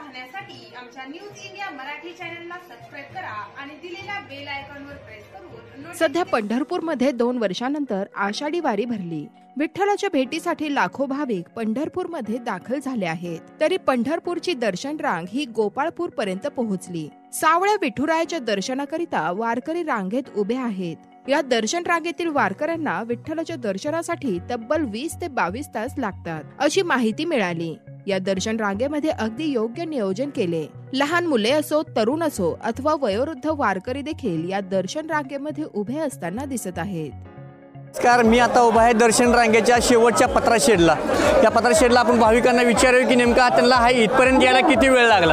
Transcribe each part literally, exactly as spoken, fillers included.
पाहण्यासाठी आमच्या news India Marathi चॅनलला सबस्क्राईब करा आणि दिलेल्या बेल आयकॉनवर प्रेस करून सध्या पंढरपूरमध्ये दोन वर्षांनंतर आषाढी वारी भरली। विठ्ठलाच्या भेटीसाठी लाखो भाविक पंढरपूरमध्ये दाखल झाले आहेत। तरी पंढरपूरची दर्शन रांग ही गोपाळपूर पर्यंत पोहोचली। सावळ्या विठुरायाच्या दर्शनाकरिता वारकरी रांगेत उभे आहेत। या दर्शन रांगेतील वारकऱ्यांना विठ्ठलाच्या दर्शनासाठी तब्बल वीस ते बावीस तास लागतात अशी माहिती मिळाली। या दर्शन रांगेमध्ये अगदी योग्य नियोजन केले। लहान मुले असो, तरुण असो अथवा वयोवृद्ध वारकरी देखील या दर्शन रांगेमध्ये उभे असताना दिसत आहेत। नमस्कार, मी आता उभा आहे दर्शन रांगेच्या शेवटच्या पत्रा शेडला। त्या पत्रा शेडला आपण भाविकांना विचारूया की नेमका त्यांना हा इथपर्यंत यायला किती वेळ लागला।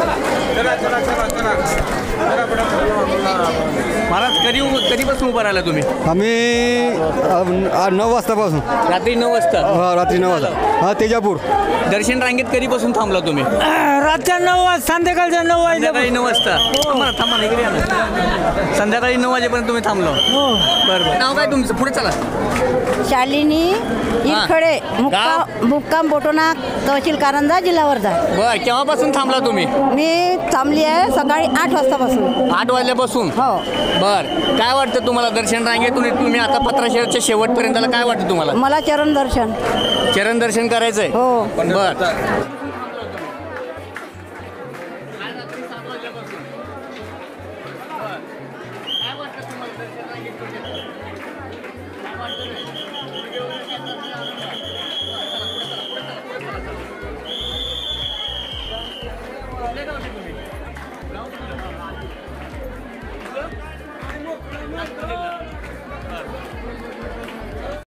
महाराज, कधी कधीपासून उभा राहिला तुम्ही? आम्ही नऊ वाजतापासून। रात्री नऊ वाजता? हा, रात्री नऊ वाजता। हा, तेजापूर दर्शन रांगेत कधीपासून थांबला तुम्ही? रातच्या नऊ वाजता, संध्याकाळच्या नऊ वाजता। संध्याकाळी नऊ वाजता थांबा थांबा इकडे या ना। संध्याकाळी नऊ वाजेपर्यंत तुम्ही थांबलो? बरं, नाव काय तुमचं? पुढे चला। शालिनी इरखडे, मुक्काम मुक्काम बोटोना, तहसील कारंजा, जिल्हा वर्धा। बरं, केव्हापासून थांबला तुम्ही? मी थांबली आहे सकाळी आठ वाजतापासून। आठ वाजल्यापासून? हो। बर, काय वाटतं तुम्हाला दर्शन रांगेतून तुम्ही आता पत्रा शेडच्या शेवटपर्यंत काय वाटतं तुम्हाला? मला चरण दर्शन चरण दर्शन करायचंय? हो। बर,